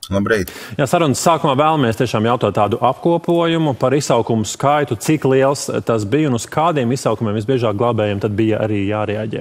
Labrīt. Jā, sarunas sākumā vēlamies tiešām jautāt tādu apkopojumu par izsaukumu skaitu, cik liels tas bija un uz kādiem izsaukumiem visbiežāk glābējiem tad bija arī jārēģē.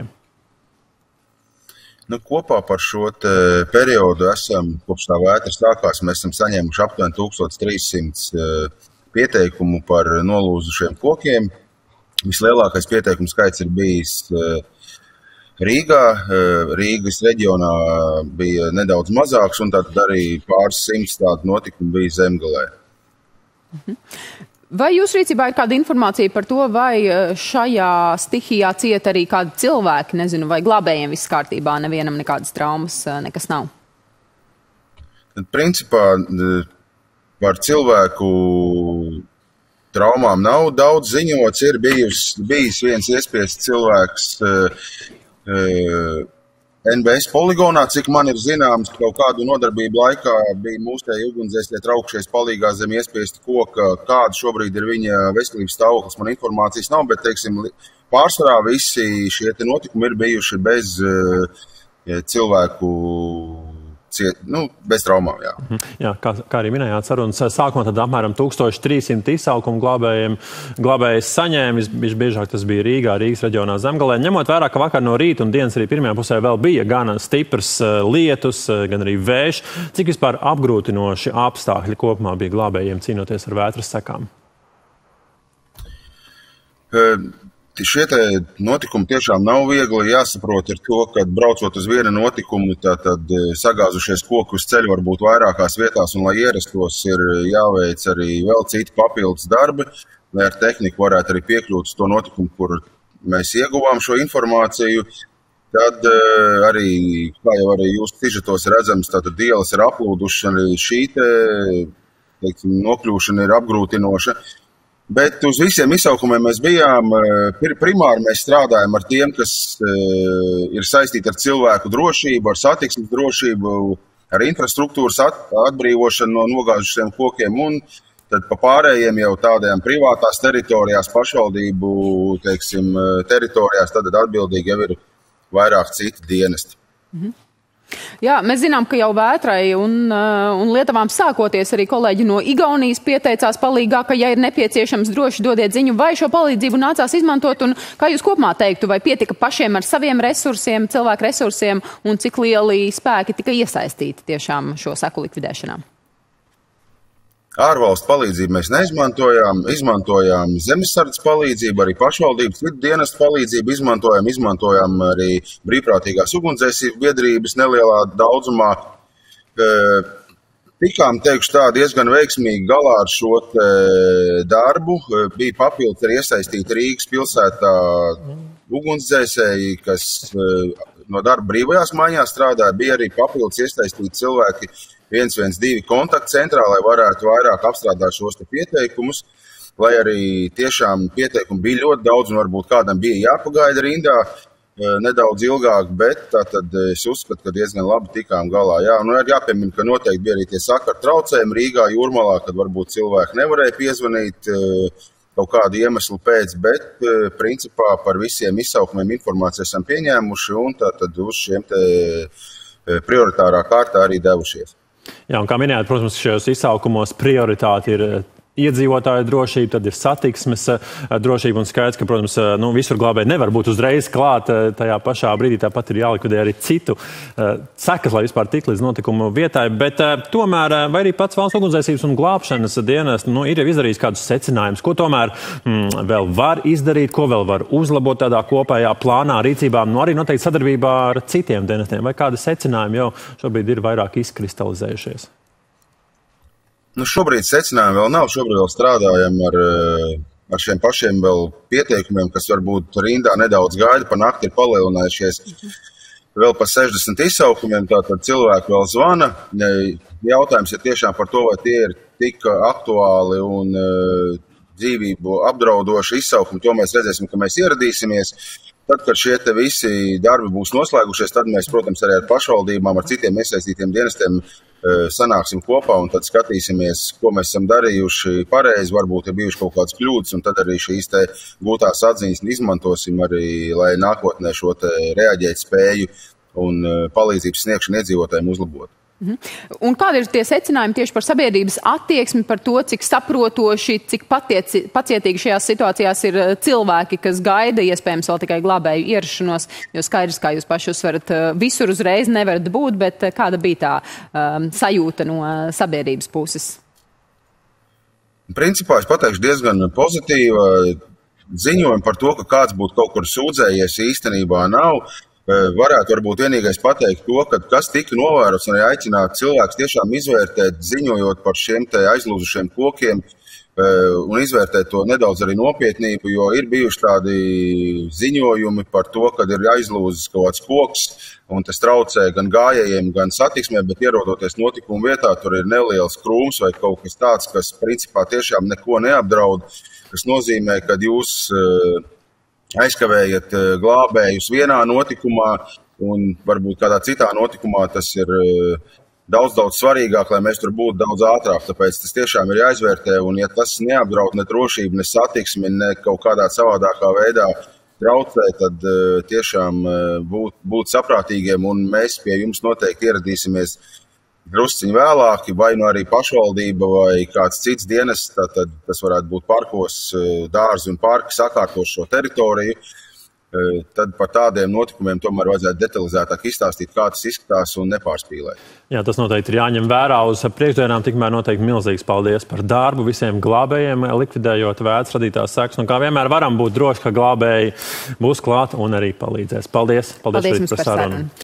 Kopā par šo periodu kopš tā vētra sākās, mēs esam saņēmuši aptuveni 1300 pieteikumu par nolūzušiem kokiem. Vislielākais pieteikumu skaits ir bijis Rīgā. Rīgas reģionā bija nedaudz mazāks, un tad arī pāris simts tādu notikumu bija Zemgalē. Vai jūsu rīcībā ir kāda informācija par to, vai šajā stihijā cieta arī kādi cilvēki, nezinu, vai glābējiem viss kārtībā, nevienam nekādas traumas, nekas nav? Principā par cilvēku traumām nav daudz ziņots. Ir bijis viens iespiests cilvēks NBS poligonā, cik man ir zināms, kaut kādu nodarbību laikā bija mūsēji ugunsdzēsēji traukšies palīgā zem iespiesta koka. Kāda šobrīd ir viņa veselības stāvoklis, man informācijas nav, bet, teiksim, pārsvarā visi šie notikumi ir bijuši bez cilvēku bez traumām, jā. Jā, kā arī minējāt, sarunas sākumā tad apmēram 1300 izsaukumu glābējs saņēma. Visbiežāk tas bija Rīgā, Rīgas reģionā Zemgalē. Ņemot vērā, ka vakar no rīta un dienas arī pirmajā pusē vēl bija gan stiprs lietus, gan arī vējš, cik vispār apgrūtinoši apstākļi kopumā bija glābējiem cīnoties ar vētras sekām? Šie notikumi tiešām nav viegli. Jāsaprot ir to, ka braucot uz vienu notikumu, tad sagāzušies koku uz ceļu varbūt vairākās vietās, un lai ierastos, ir jāveic arī vēl citi papildus darbi, lai ar tehniku varētu arī piekļūt uz to notikumu, kur mēs ieguvām šo informāciju. Tad arī, kā jau arī jūs sižetos redzams, tātad ielas ir aplūdušas, arī šī nokļūšana ir apgrūtinoša. Bet uz visiem izsaukumiem mēs bijām. Primāri mēs strādājam ar tiem, kas ir saistīti ar cilvēku drošību, ar satiksmes drošību, ar infrastruktūras atbrīvošanu no nogāzušiem kokiem, un tad pa pārējiem jau tādiem privātās teritorijās, pašvaldību, teritorijās, tad atbildīgi jau ir vairāk citi dienesti. Jā, mēs zinām, ka jau vētrai un lietavām sākoties arī kolēģi no Igaunijas pieteicās palīgā, ka, ja ir nepieciešams, droši dodiet ziņu, vai šo palīdzību nācās izmantot, un kā jūs kopumā teiktu, vai pietika pašiem ar saviem resursiem, cilvēku resursiem, un cik lieli spēki tika iesaistīti tiešām šo seku likvidēšanā? Ārvalstu palīdzību mēs neizmantojām, izmantojām zemesardzes palīdzību, arī pašvaldības vidu dienestu palīdzību izmantojām arī brīvprātīgās ugunsdzēsību biedrības nelielā daudzumā. Tikām, teikšu tā, diezgan veiksmīgi galā ar šo darbu. Bija papildus arī iesaistīti Rīgas pilsētā ugunsdzēsēji, kas no darba brīvajās mājās strādāja. Bija arī papildus iesaistīti cilvēki 112 kontaktcentrā, lai varētu vairāk apstrādāt šos pieteikumus, lai arī tiešām pieteikumu bija ļoti daudz un varbūt kādam bija jāpagaida rindā nedaudz ilgāk, bet tātad es uzskatu, ka diezgan labi tikām galā. Jā, un ir jāpiemina, ka noteikti bija arī tie sakaru traucējumi Rīgā, Jūrmalā, kad varbūt cilvēki nevarēja piezvanīt kaut kādu iemeslu pēc, bet principā par visiem izsaukumiem informāciju esam pieņēmuši un tātad uz šiem prioritārā kārtā arī devušies. Jā, un kā minējāt, protams, šajos izsaukumos prioritāte ir iedzīvotāju drošība, tad ir satiksmes drošība un skaidrs, ka, protams, visur glābēji nevar būt uzreiz klāt tajā pašā brīdī, tāpat ir jālikvidē arī citu sekas, lai vispār tik līdz notikumu vietai, bet tomēr, vai arī pats valsts ugunsdzēsības un glābšanas dienests, ir jau izdarījis kādus secinājumus, ko tomēr vēl var izdarīt, ko vēl var uzlabot tādā kopējā plānā, rīcībā, arī noteikti sadarbībā ar citiem dienestiem, vai kādi secinājumi jau šobrīd ir vairāk izkristalizējušies? Šobrīd secinājumi vēl nav. Šobrīd vēl strādājam ar šiem pašiem vēl pieteikumiem, kas varbūt rindā nedaudz gaida, pa nakti ir palielinājušies vēl pa 60 izsaukumiem, tātad cilvēki vēl zvana. Jautājums ir tiešām par to, vai tie ir tik aktuāli un dzīvību apdraudoši izsaukumi. To mēs redzēsim, ka mēs ieradīsimies. Tad, kad šie visi darbi būs noslēgušies, tad mēs, protams, arī ar pašvaldībām, ar citiem iesaistītiem dienestiem sanāksim kopā un tad skatīsimies, ko mēs esam darījuši pareizi, varbūt ir bijuši kaut kādas kļūdas, un tad arī šīs gūtās atziņas izmantosim arī, lai nākotnē šo reaģēt spēju un palīdzības sniegšanu iedzīvotājiem uzlabot. Un kādi ir tie secinājumi tieši par sabiedrības attieksmi, par to, cik saprotoši, cik pacietīgi šajās situācijās ir cilvēki, kas gaida iespējams vēl tikai glābēju ierašanos, jo skaidrs, kā jūs paši uzsverat, visur uzreiz nevarat būt, bet kāda bija tā sajūta no sabiedrības puses? Principā es pateikšu diezgan pozitīva ziņojuma par to, ka kāds būtu kaut kur sūdzējies, īstenībā nav. Varētu varbūt vienīgais pateikt to, ka kas tika novērots un arī aicināt cilvēks tiešām izvērtēt, ziņojot par šiem te aizlūzušiem kokiem un izvērtēt to nedaudz arī nopietnību, jo ir bijuši tādi ziņojumi par to, kad ir aizlūzis kaut kāds koks un tas traucē gan gājējiem, gan satiksmē, bet ierodoties notikumu vietā, tur ir neliels krūms vai kaut kas tāds, kas principā tiešām neko neapdraud, kas nozīmē, ka jūs aizkavējat glābējus vienā notikumā un varbūt kādā citā notikumā tas ir daudz svarīgāk, lai mēs tur būtu daudz ātrāk. Tāpēc tas tiešām ir jāizvērtē un ja tas neapdraud ne drošību, ne satiksmi, ne kaut kādā savādākā veidā traucē, tad tiešām būt saprātīgiem un mēs pie jums noteikti ieradīsimies drusciņi vēlāk, vai nu arī pašvaldība vai kāds cits dienests, tad tas varētu būt parkos, dārzi un parki sakārtos šo teritoriju. Tad par tādiem notikumiem tomēr vajadzētu detalizētāk izstāstīt, kā tas izskatās un nepārspīlēt. Jā, tas noteikti ir jāņem vērā uz priekšdienām, tikmēr noteikti milzīgs paldies par darbu visiem glābējiem, likvidējot vētras radītās sekas. Un kā vienmēr varam būt droši, ka glābēji būs klāt un arī palīdzēs. Paldies jums par sarunu.